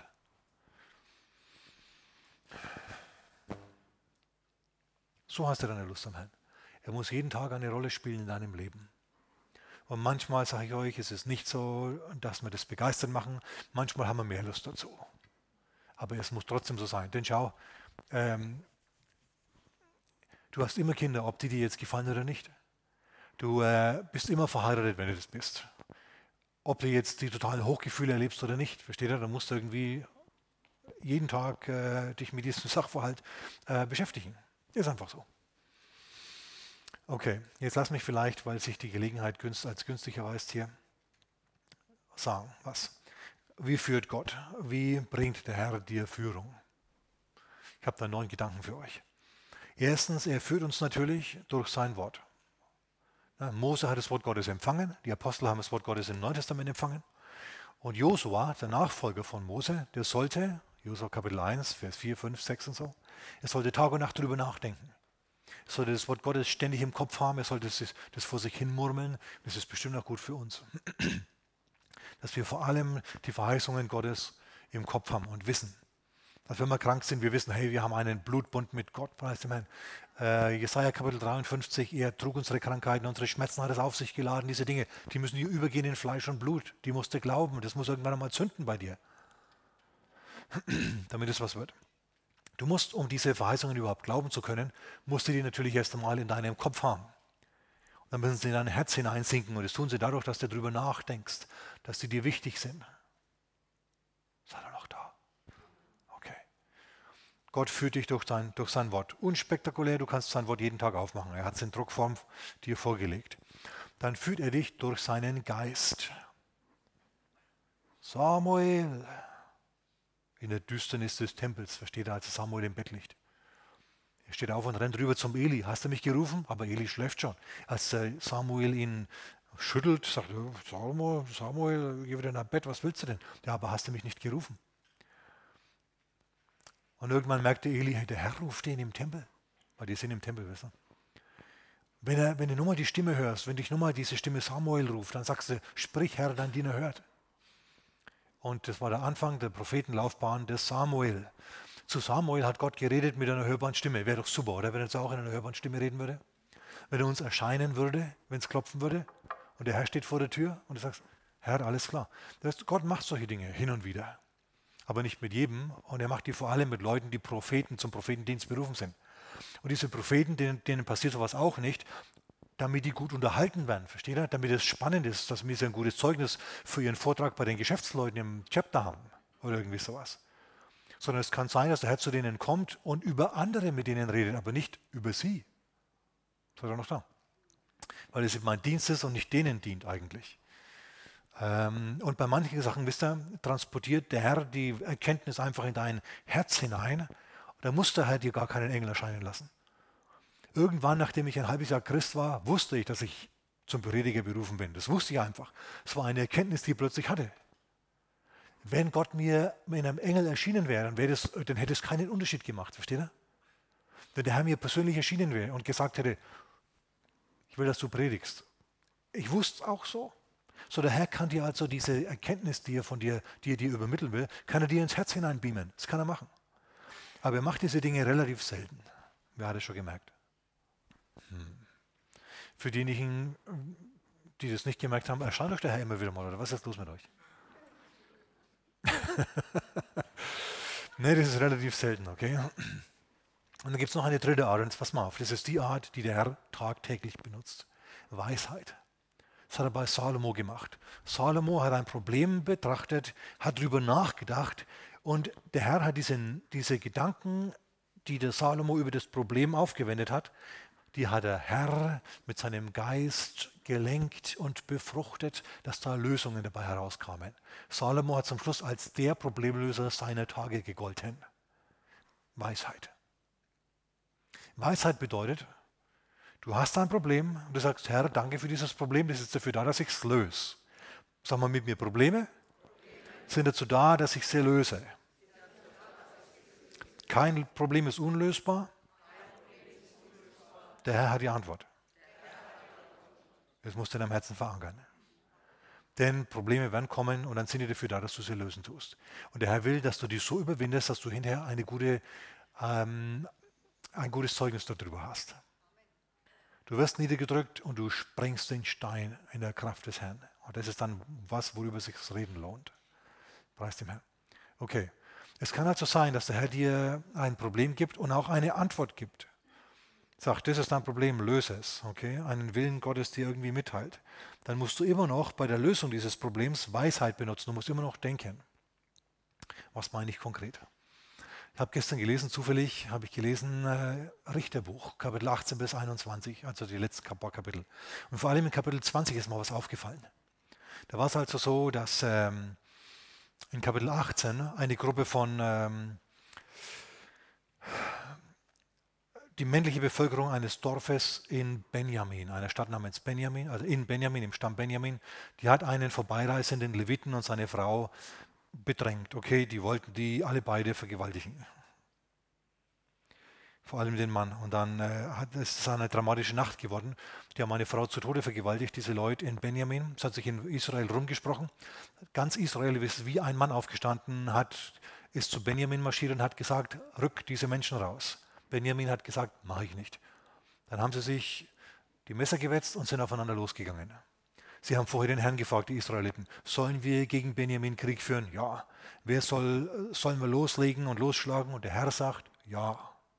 So hast du deine Lust am Herrn. Er muss jeden Tag eine Rolle spielen in deinem Leben. Und manchmal, sage ich euch, ist es nicht so, dass wir das begeistert machen. Manchmal haben wir mehr Lust dazu. Aber es muss trotzdem so sein. Denn schau, du hast immer Kinder, ob die dir jetzt gefallen oder nicht. Du bist immer verheiratet, wenn du das bist. Ob du jetzt die totalen Hochgefühle erlebst oder nicht, versteht ihr? Dann musst du irgendwie jeden Tag dich mit diesem Sachverhalt beschäftigen. Ist einfach so. Okay, jetzt lass mich vielleicht, weil sich die Gelegenheit als günstig erweist hier, sagen, was. Wie führt Gott? Wie bringt der Herr dir Führung? Ich habe da 9 Gedanken für euch. Erstens, er führt uns natürlich durch sein Wort. Mose hat das Wort Gottes empfangen, die Apostel haben das Wort Gottes im Neuen Testament empfangen. Und Josua, der Nachfolger von Mose, der sollte, Josua Kapitel 1, Vers 4, 5, 6 und so, er sollte Tag und Nacht darüber nachdenken. Er sollte das Wort Gottes ständig im Kopf haben, er sollte das vor sich hin murmeln. Das ist bestimmt auch gut für uns. Dass wir vor allem die Verheißungen Gottes im Kopf haben und wissen. Dass wenn wir krank sind, wir wissen, hey, wir haben einen Blutbund mit Gott. Jesaja Kapitel 53, er trug unsere Krankheiten, unsere Schmerzen hat es auf sich geladen. Diese Dinge, die müssen hier übergehen in Fleisch und Blut. Die musst du glauben. Das muss irgendwann einmal zünden bei dir. Damit es was wird. Du musst, um diese Verheißungen überhaupt glauben zu können, musst du die natürlich erst einmal in deinem Kopf haben. Und dann müssen sie in dein Herz hineinsinken. Und das tun sie dadurch, dass du darüber nachdenkst, dass sie dir wichtig sind. Sei doch noch da. Okay. Gott führt dich durch sein Wort. Unspektakulär, du kannst sein Wort jeden Tag aufmachen. Er hat es in Druckform dir vorgelegt. Dann führt er dich durch seinen Geist. Samuel. In der Düsternis des Tempels, versteht er, als Samuel im Bett liegt. Er steht auf und rennt rüber zum Eli. Hast du mich gerufen? Aber Eli schläft schon. Als Samuel ihn schüttelt, sagt er, Samuel, geh wieder nach Bett, was willst du denn? Ja, aber hast du mich nicht gerufen? Und irgendwann merkte Eli, hey, der Herr ruft ihn im Tempel. Weil die sind im Tempel, weißt du? Wenn du nur mal die Stimme hörst, wenn dich nur mal diese Stimme Samuel ruft, dann sagst du, sprich Herr, dein Diener hört. Und das war der Anfang der Prophetenlaufbahn des Samuel. Zu Samuel hat Gott geredet mit einer hörbaren Stimme. Wäre doch super, oder? Wenn er jetzt auch in einer hörbaren Stimme reden würde. Wenn er uns erscheinen würde, wenn es klopfen würde und der Herr steht vor der Tür und du sagst, Herr, alles klar. Das heißt, Gott macht solche Dinge hin und wieder. Aber nicht mit jedem. Und er macht die vor allem mit Leuten, die Propheten zum Prophetendienst berufen sind. Und diese Propheten, denen passiert sowas auch nicht, damit die gut unterhalten werden, versteht ihr? Damit es spannend ist, dass wir ein gutes Zeugnis für ihren Vortrag bei den Geschäftsleuten im Chapter haben oder irgendwie sowas. Sondern es kann sein, dass der Herr zu denen kommt und über andere mit denen redet, aber nicht über sie. Seid ihr noch da? Weil es mein Dienst ist und nicht denen dient eigentlich. Und bei manchen Sachen, wisst ihr, transportiert der Herr die Erkenntnis einfach in dein Herz hinein. Da muss der Herr dir gar keinen Engel erscheinen lassen. Irgendwann, nachdem ich ein halbes Jahr Christ war, wusste ich, dass ich zum Prediger berufen bin. Das wusste ich einfach. Es war eine Erkenntnis, die ich plötzlich hatte. Wenn Gott mir in einem Engel erschienen wäre, dann hätte es keinen Unterschied gemacht. Versteht ihr? Wenn der Herr mir persönlich erschienen wäre und gesagt hätte, ich will, dass du predigst. Ich wusste es auch so. So, der Herr kann dir also diese Erkenntnis, die er dir übermitteln will, kann er dir ins Herz hineinbeamen. Das kann er machen. Aber er macht diese Dinge relativ selten. Wer hat es schon gemerkt? Für diejenigen, die das nicht gemerkt haben, erscheint euch der Herr immer wieder mal, oder was ist los mit euch? Nee, das ist relativ selten, okay? Und dann gibt es noch eine dritte Art, und jetzt pass mal auf, das ist die Art, die der Herr tagtäglich benutzt. Weisheit. Das hat er bei Salomo gemacht. Salomo hat ein Problem betrachtet, hat darüber nachgedacht und der Herr hat diese Gedanken, die der Salomo über das Problem aufgewendet hat, die hat der Herr mit seinem Geist gelenkt und befruchtet, dass da Lösungen dabei herauskamen. Salomo hat zum Schluss als der Problemlöser seiner Tage gegolten. Weisheit. Weisheit bedeutet, du hast ein Problem und du sagst, Herr, danke für dieses Problem, das ist dafür da, dass ich es löse. Sag mal mit mir, Probleme sind dazu da, dass ich sie löse. Kein Problem ist unlösbar. Der Herr hat die Antwort. Das musst du in deinem Herzen verankern. Denn Probleme werden kommen und dann sind die dafür da, dass du sie lösen tust. Und der Herr will, dass du die so überwindest, dass du hinterher ein gutes Zeugnis darüber hast. Du wirst niedergedrückt und du sprengst den Stein in der Kraft des Herrn. Und das ist dann was, worüber sich das Reden lohnt. Preis dem Herrn. Okay. Es kann also sein, dass der Herr dir ein Problem gibt und auch eine Antwort gibt. Sagt, das ist dein Problem, löse es. Okay? Einen Willen Gottes dir irgendwie mitteilt. Dann musst du immer noch bei der Lösung dieses Problems Weisheit benutzen. Du musst immer noch denken. Was meine ich konkret? Ich habe gestern gelesen, zufällig habe ich gelesen, Richterbuch, Kapitel 18 bis 21, also die letzten paar Kapitel. Und vor allem in Kapitel 20 ist mir was aufgefallen. Da war es also so, dass in Kapitel 18 eine Gruppe von die männliche Bevölkerung eines Dorfes in Benjamin, einer Stadt namens Benjamin, also in Benjamin, im Stamm Benjamin, die hat einen vorbeireisenden Leviten und seine Frau bedrängt. Okay, die wollten die alle beide vergewaltigen. Vor allem den Mann. Und dann ist es eine dramatische Nacht geworden. Die haben eine Frau zu Tode vergewaltigt, diese Leute in Benjamin. Es hat sich in Israel rumgesprochen. Ganz Israel ist wie ein Mann aufgestanden, ist zu Benjamin marschiert und hat gesagt, rück diese Menschen raus. Benjamin hat gesagt, mache ich nicht. Dann haben sie sich die Messer gewetzt und sind aufeinander losgegangen. Sie haben vorher den Herrn gefragt, die Israeliten, sollen wir gegen Benjamin Krieg führen? Ja. Sollen wir loslegen und losschlagen? Und der Herr sagt, ja.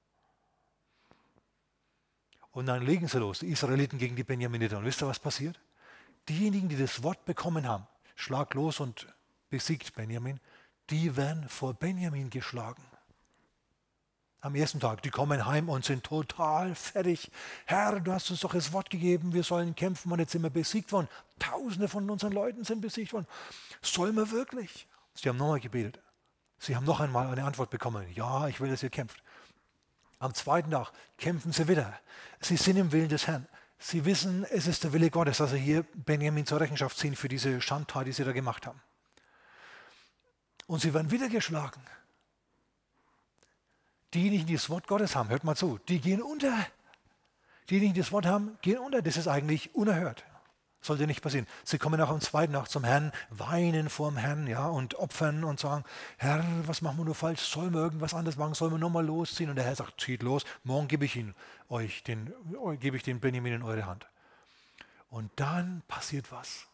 Und dann legen sie los, die Israeliten gegen die Benjaminiter. Und wisst ihr, was passiert? Diejenigen, die das Wort bekommen haben, schlag los und besiegt Benjamin, die werden vor Benjamin geschlagen. Am ersten Tag, die kommen heim und sind total fertig. Herr, du hast uns doch das Wort gegeben, wir sollen kämpfen und jetzt sind wir besiegt worden. Tausende von unseren Leuten sind besiegt worden. Sollen wir wirklich? Sie haben nochmal gebetet. Sie haben noch einmal eine Antwort bekommen. Ja, ich will, dass ihr kämpft. Am zweiten Tag kämpfen sie wieder. Sie sind im Willen des Herrn. Sie wissen, es ist der Wille Gottes, dass sie hier Benjamin zur Rechenschaft ziehen für diese Schandtat, die sie da gemacht haben. Und sie werden wieder geschlagen. Diejenigen, die das Wort Gottes haben, hört mal zu, die gehen unter. Diejenigen, die das Wort haben, gehen unter. Das ist eigentlich unerhört. Sollte nicht passieren. Sie kommen auch am zweiten Tag zum Herrn, weinen vor dem Herrn, ja, und opfern und sagen, Herr, was machen wir nur falsch? Sollen wir irgendwas anderes machen? Sollen wir nochmal losziehen? Und der Herr sagt, zieht los, morgen gebe ich den Benjamin in eure Hand. Und dann passiert was.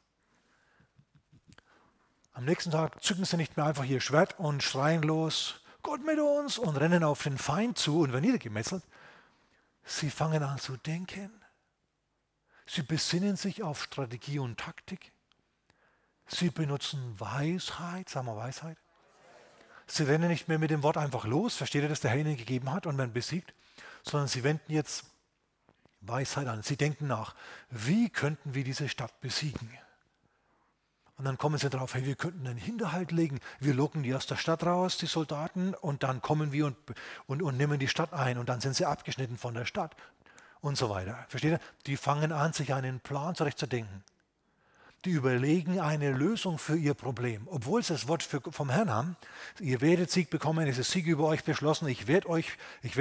Am nächsten Tag zücken sie nicht mehr einfach ihr Schwert und schreien los, Gott mit uns, und rennen auf den Feind zu und werden niedergemetzelt. Sie fangen an zu denken. Sie besinnen sich auf Strategie und Taktik. Sie benutzen Weisheit, sagen wir Weisheit. Sie rennen nicht mehr mit dem Wort einfach los, versteht ihr, das der Herr ihnen gegeben hat und werden besiegt, sondern sie wenden jetzt Weisheit an. Sie denken nach, wie könnten wir diese Stadt besiegen? Und dann kommen sie drauf, hey, wir könnten einen Hinterhalt legen. Wir locken die aus der Stadt raus, die Soldaten, und dann kommen wir und nehmen die Stadt ein. Und dann sind sie abgeschnitten von der Stadt und so weiter. Versteht ihr? Die fangen an, sich einen Plan zurechtzudenken. Die überlegen eine Lösung für ihr Problem. Obwohl sie das Wort vom Herrn haben, ihr werdet Sieg bekommen, es ist Sieg über euch beschlossen, ich werde euch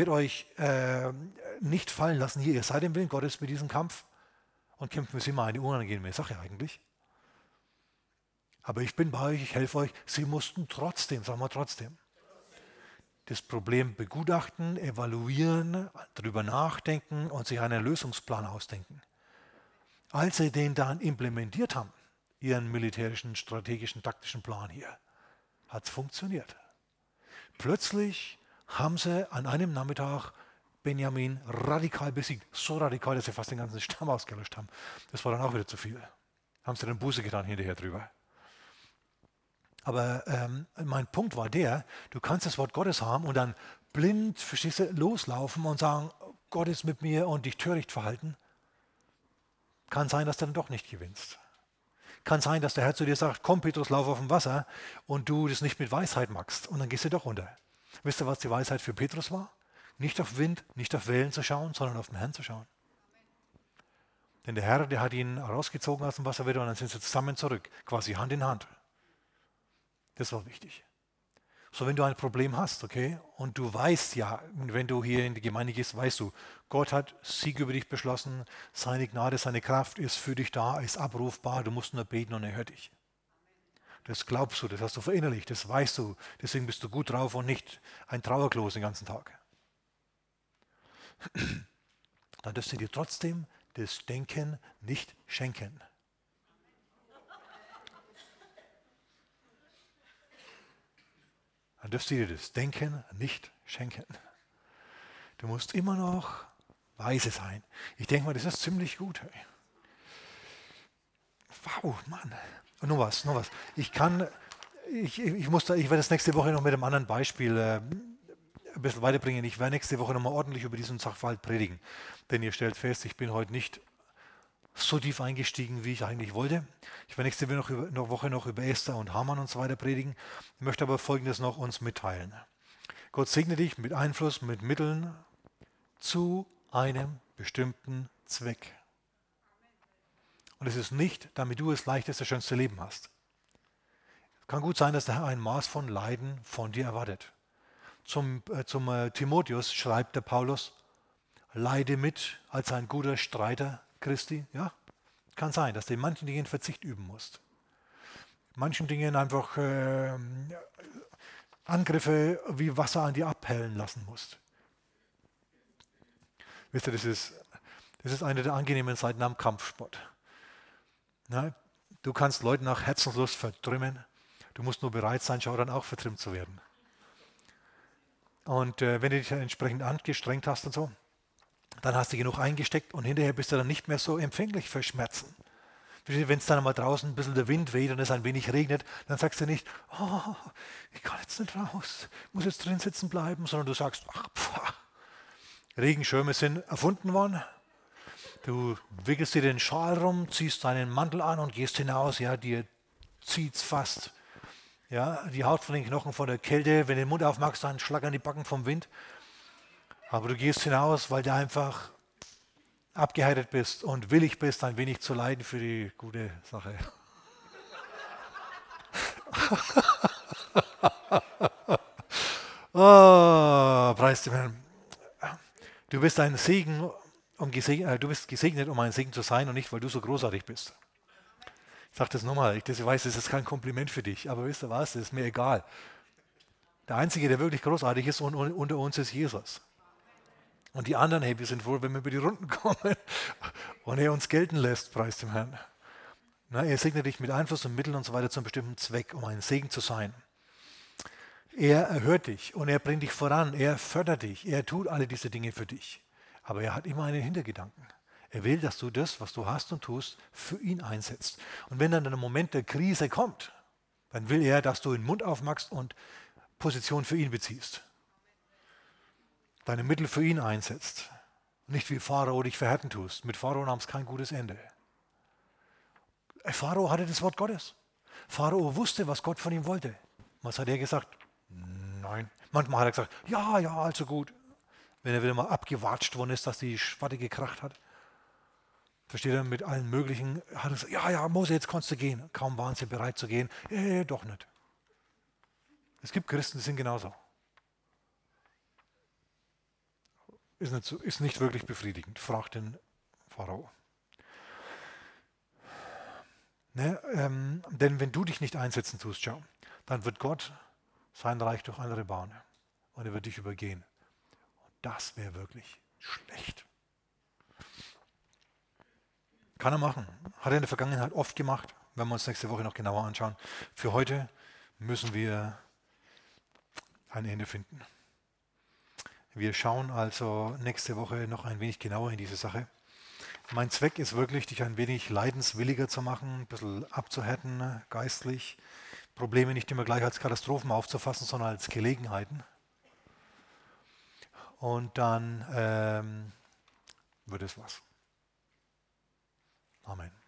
nicht fallen lassen. Hier, ihr seid im Willen Gottes mit diesem Kampf und kämpfen wir sie mal eine unangenehme Sache eigentlich. Aber ich bin bei euch, ich helfe euch. Sie mussten trotzdem, sagen wir trotzdem, das Problem begutachten, evaluieren, darüber nachdenken und sich einen Lösungsplan ausdenken. Als sie den dann implementiert haben, ihren militärischen, strategischen, taktischen Plan hier, hat es funktioniert. Plötzlich haben sie an einem Nachmittag Benjamin radikal besiegt. So radikal, dass sie fast den ganzen Stamm ausgelöscht haben. Das war dann auch wieder zu viel. Haben sie dann Buße getan hinterher drüber. Aber mein Punkt war der, du kannst das Wort Gottes haben und dann blind, verstehst du, loslaufen und sagen, Gott ist mit mir und dich töricht verhalten. Kann sein, dass du dann doch nicht gewinnst. Kann sein, dass der Herr zu dir sagt, komm Petrus, lauf auf dem Wasser, und du das nicht mit Weisheit machst und dann gehst du doch unter. Wisst ihr, was die Weisheit für Petrus war? Nicht auf Wind, nicht auf Wellen zu schauen, sondern auf den Herrn zu schauen. Denn der Herr, der hat ihn rausgezogen aus dem Wasser wieder und dann sind sie zusammen zurück, quasi Hand in Hand. Das war wichtig. So, wenn du ein Problem hast, okay, und du weißt ja, wenn du hier in die Gemeinde gehst, weißt du, Gott hat Sieg über dich beschlossen, seine Gnade, seine Kraft ist für dich da, ist abrufbar, du musst nur beten und er hört dich. Das glaubst du, das hast du verinnerlicht, das weißt du, deswegen bist du gut drauf und nicht ein Trauerklos den ganzen Tag. Dann dürfst du dir trotzdem das Denken nicht schenken. Dann dürfst du dir das Denken nicht schenken. Du musst immer noch weise sein. Ich denke mal, das ist ziemlich gut. Hey. Wow, Mann. Und noch was. Ich werde das nächste Woche noch mit einem anderen Beispiel ein bisschen weiterbringen. Ich werde nächste Woche nochmal ordentlich über diesen Sachverhalt predigen. Denn ihr stellt fest, ich bin heute nicht so tief eingestiegen, wie ich eigentlich wollte. Ich werde nächste Woche noch über Esther und Haman und so weiter predigen, möchte aber Folgendes noch uns mitteilen. Gott segne dich mit Einfluss, mit Mitteln zu einem bestimmten Zweck. Und es ist nicht, damit du das leichteste, schönste Leben hast. Es kann gut sein, dass der Herr ein Maß von Leiden von dir erwartet. Zum Timotheus schreibt der Paulus, leide mit als ein guter Streiter Christi. Ja, kann sein, dass du in manchen Dingen Verzicht üben musst. In manchen Dingen einfach Angriffe wie Wasser an dir abhellen lassen musst. Wisst ihr, das ist eine der angenehmen Seiten am Kampfsport. Ja, du kannst Leute nach Herzenslust vertrümmen. Du musst nur bereit sein, schau dann auch vertrimmt zu werden. Und wenn du dich entsprechend angestrengt hast und so, dann hast du genug eingesteckt und hinterher bist du dann nicht mehr so empfänglich für Schmerzen. Wenn es dann mal draußen ein bisschen der Wind weht und es ein wenig regnet, dann sagst du nicht, oh, ich kann jetzt nicht raus, ich muss jetzt drin sitzen bleiben, sondern du sagst, ach, pfah. Regenschirme sind erfunden worden. Du wickelst dir den Schal rum, ziehst deinen Mantel an und gehst hinaus. Ja, dir zieht's fast. Ja, die Haut von den Knochen von der Kälte. Wenn du den Mund aufmachst, dann schlackern die Backen vom Wind. Aber du gehst hinaus, weil du einfach abgehärtet bist und willig bist, ein wenig zu leiden für die gute Sache. Oh, preis dem Herrn. Du bist ein Segen, du bist gesegnet, um ein Segen zu sein und nicht, weil du so großartig bist. Ich sage das nochmal, ich weiß, das ist kein Kompliment für dich, aber wisst ihr was, das ist mir egal. Der Einzige, der wirklich großartig ist unter uns, ist Jesus. Und die anderen, hey, wir sind froh, wenn wir über die Runden kommen und er uns gelten lässt, preis dem Herrn. Na, er segnet dich mit Einfluss und Mitteln und so weiter zu einem bestimmten Zweck, um ein Segen zu sein. Er erhört dich und er bringt dich voran, er fördert dich, er tut alle diese Dinge für dich. Aber er hat immer einen Hintergedanken. Er will, dass du das, was du hast und tust, für ihn einsetzt. Und wenn dann ein Moment der Krise kommt, dann will er, dass du den Mund aufmachst und Position für ihn beziehst. Deine Mittel für ihn einsetzt. Nicht wie Pharao dich verhärten tust. Mit Pharao nahm es kein gutes Ende. Pharao hatte das Wort Gottes. Pharao wusste, was Gott von ihm wollte. Was hat er gesagt? Nein. Manchmal hat er gesagt, ja, also gut. Wenn er wieder mal abgewatscht worden ist, dass die Schwatte gekracht hat. Versteht er, mit allen möglichen, hat er gesagt, ja, Mose, jetzt kannst du gehen. Kaum waren sie bereit zu gehen. Doch nicht. Es gibt Christen, die sind genauso. Ist nicht wirklich befriedigend. Fragt den Pharao. Ne, denn wenn du dich nicht einsetzen tust, schau, dann wird Gott sein Reich durch andere bauen. Und er wird dich übergehen. Und das wäre wirklich schlecht. Kann er machen. Hat er in der Vergangenheit oft gemacht. Werden wir uns nächste Woche noch genauer anschauen. Für heute müssen wir ein Ende finden. Wir schauen also nächste Woche noch ein wenig genauer in diese Sache. Mein Zweck ist wirklich, dich ein wenig leidenswilliger zu machen, ein bisschen abzuhärten, geistlich. Probleme nicht immer gleich als Katastrophen aufzufassen, sondern als Gelegenheiten. Und dann wird es was. Amen.